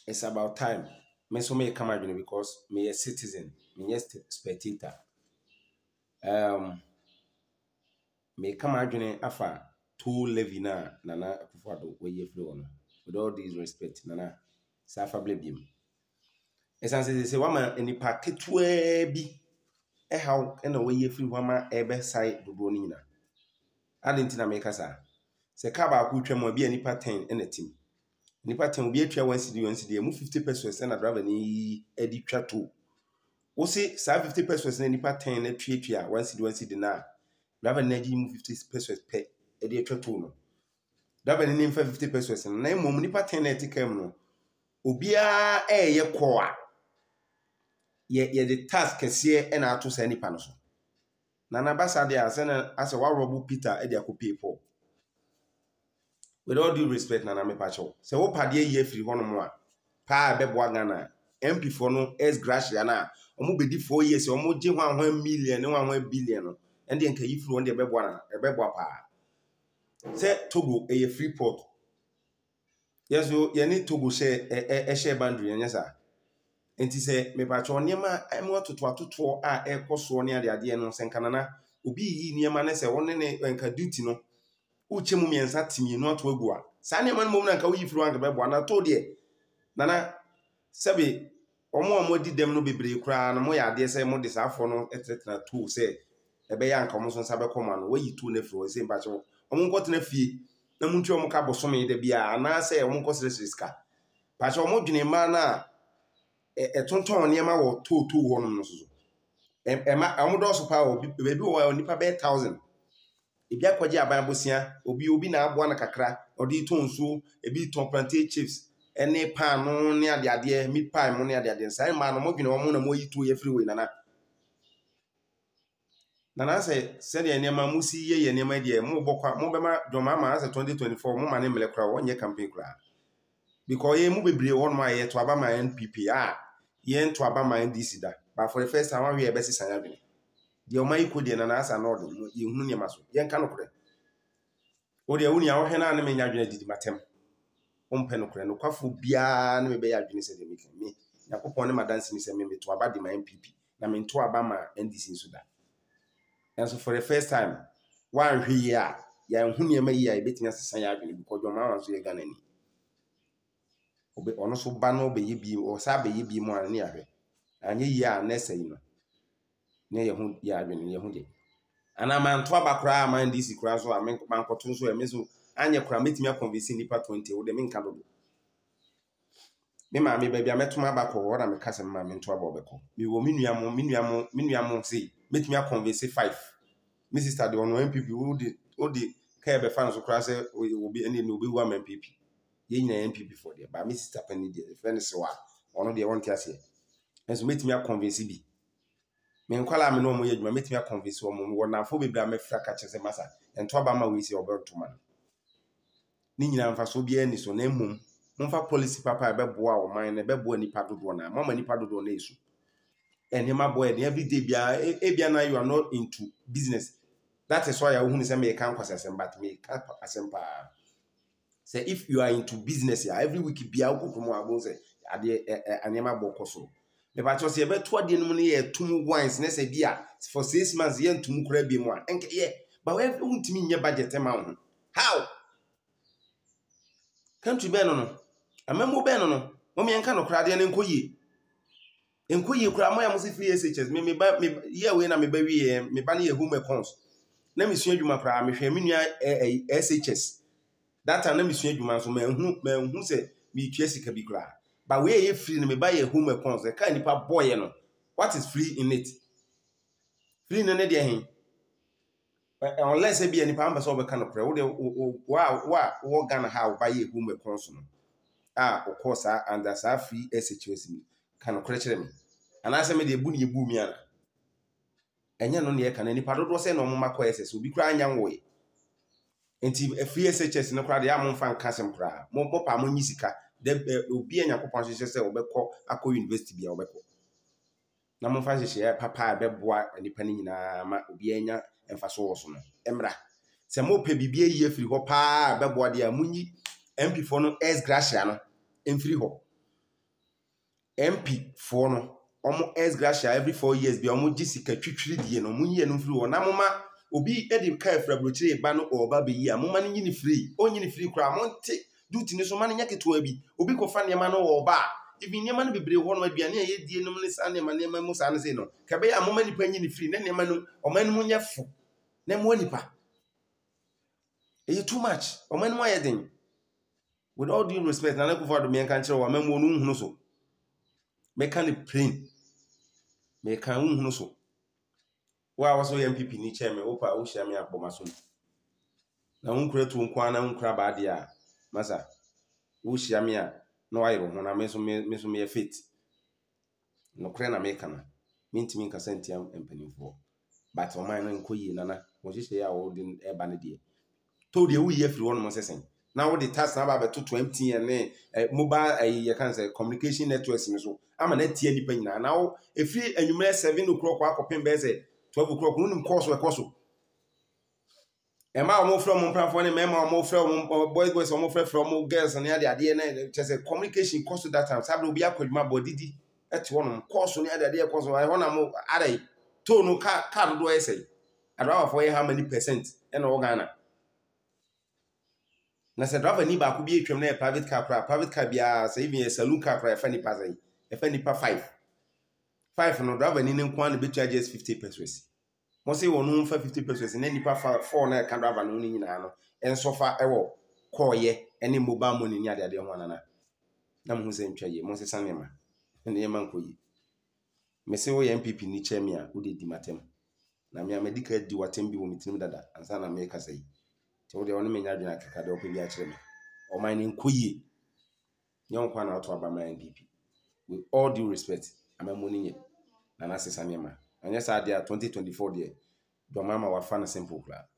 it's about time. Me so me come adwene because me a citizen, me a spectator. Me come adwene afa two levy na Nana Akufuado we ye flow no. With all these respect, Nana safa blebim. Esanse se wama enipa ketwe bi how na we ye free wama ebe sai dodo ni nyina. Adenti na me kasa. Se ka ba ku twam bi enipa 10 na team. Nipa 10 obi atwa 1 cedi mu 50 pesos na driver ni edi twa to. Wo se sa 50 pesos na nipa 10 na twa 1 cedi na driver na gi mu 50 pesos pe edi twa to no. Driver ni mfa 50 pesos na mom nipa 10 na etikam no. Obia ye ko a ye the task kese na ato sa nipa no so. Na basa de ase wa robu Peter e de akopi Paul. With all due respect, Nana me pacho. Se wo pade ye free hono mo a pa beboa Ghana MP for no S gracia na omo bedi 4 years omo je ho 1 million ne 1 billion no ende nka yi free on de beboa na beboa pa. Se Togo e free port. Yes yo ye ni Togo share share boundary enya sa. Enti se me pacho niema emo atoto a ekoso ne ade no se nkanana obi yi niema ne se won ne nka duty no uche mu miensa timi no ato agua sa ne man mom na nka wo yifru anka bebo na to de nana sebe omo di dem no bebre kura na mo ya de se mo de safo no etretena to se ebe ya nka mo so nsa be koma no wo yi to na fro se mba che omo nko tena fie na mu ntwe omo ka bosome de bia na se omo nko sreska pa che omo dwene ma na etonton ne ma wo to wo no so ma omo do so pa wo bebi wo nipa be 1000 ebi akwaje aban bosia obi na aboa na kakra odi to nso ebi ton plantain chips ene pan no ne ade meat pie mo ne ade sai ma no mo dwene wo mo na mo yi to ye free way nana se de ene ma musi ye ene ma de mo bokwa mo be ma doma ma ase 2024 mo ma ne mele kra wo nye campaign kra because ye mo bebre wo no ma ye to aba ma NPP ye to aba ma NDC da but for the first time we e be sisan ya dwene de o mai ko de na asa no do ye hunu ne maso ye nka no kure o de wuni a wo hena ne me nya dwene didi matem o mpe no kure no kwafo bia ne me be ya dwene se de me yakopon ne madansi ni se me to aba de ma MPP na me to aba ma NDC nso da and so for the first time one hwe ya hunu ne ma yi a betia sesan ya dwene because do ma wan so ye Ghana ni obe ono so ba no be ye bi o sa be ye bi mo an ne ahwe anye yi a na sai no ne ye hu ya dwene ye hu de ana man to abakra man DC kra so man koto so e so anye kra metimi convince nipa 20 wo de me nka do me ma me bia metuma abakọ wo na me kase ma me nto abobeko me wo minuamo say metimi convince 5 me sister de ono MPP wo de ka be fan so kra say wo bi ene no be wa MPP ye nyina MPP for there ba me sister pani de friend se wa ono de won ti ase enso metimi convince bi me nkwala me no mo yadwuma metimi convince wo mo wo na fo bebra me fra ka chese masa ento aba ma we si oberto man ni nyina mfa so bia ni so na mmom mfa policy papa beboa o man na beboa nipa dodo na mama nipa dodo na esu enema boy every day bia bia na you are not into business that is why I who say me can kwasasem but me can asempa say if you are into business every week bia okokomo abon say ade anema bokoso me ba cho se be to ade no ne ye tum wines na say bia for 6 months ye ntum kura bi mu a enke ye but we untimi nye budget ma ho how country be no amemo be no mo me nka no kura de ne enkoyi kura mo ya mo se free SHS me ba me ye we na me ba wi me ba na ye home accounts na me sua adwuma kura me hwe me nua SHS data na me sua adwuma so ma hu se me twa sika bi kura but we ye free na me ba ye home accounts e ka nipa boy no what is free in it free no ne de hen unless e bi nipa amba so be ka no kura wo de wo Ghana how ba ye home accounts no of course under sa free SHS ni kan kure kire me anase me de ebu ne ebu mi ana enya no ne ye kan nipa dodo se no mo makọ SS obi kura anya nwoye enti free SHS no kura de amfa nkasem kura mo pa mo nyisika de obi anya kopon hye se obekọ akọ university bia obekọ na mo fa hye papa beboa nipa ni nyina ma obi anya emfaso wo so no emra se mo pe bibie yi afiri ho pa beboa de amunyi MP for no S gracia no emfiri ho MP for no omo ex gratia every 4 years bi omo gisika twitwiri die no mo yie no free wo na moma obi edi ka fra brochire ba no oba be yi a moma no nyini free onyini free kra mo nte duty ni so ma no nyaketo abi obi ko fa niam no oba even niam no bebre ho no aduane a yedie no ne sa niam mu sa no sei no ka be ya moma nipa nyini free na niam no oman mu nya fo na mo nipa e too much oman mu ayeden. With all due respect, na Akufuado me kan kire wa mamu no hunu so. Me kan plain. Me kan hunu so. Wa so MPP ni chairman, opa wo hia me akpoma so. Na unkura tu nkwa na unkura ba de a masa. Wo hia me a na wa yero ho na me so me fit. No kure na me kana. Me ntimi nka sentiam empanimfo. But o man no nkoyi nana. Wo hye ya wo de e ba ne de. To de wo ye firi won mo sesen. Now what the task now about 220 and mobile you can say communication networks so I'm an AT any penny now if you and you may 7 o'clock or 12 o'clock course or course. Am I more from one member more from boys or more from girls and the idea just a communication course that time. Sabu be up with my body at one course on the other course. I want to move at a tone card do I say. I'd rather for how many percent and organa. Na se driver ni ba ko bi etwem na private car bia say even a saloon car pra fa ni pa say e fa ni pa 5 no driver ni nkwa na be charges 50 pesos mo say wonu fa 50 pesos na ni pa 4 na ka driver no ni nyina no enso fa ewo call ye ene mobile money ni ade ho anana na mo se ntwa ye mo se sanema ne man ko yi me se wo ye MPP ni chairman a wo de di matem na me medical di watem bi wo mitim dada ansa na me ka say so de wonu menya dwena kaka de opa bi a kire me o man ni nkoyie nyon kwa na auto aba my MPP with all due respect amamu ni nye na na sesa nema anya sa dia 2024 de do mama wa fa na simple kla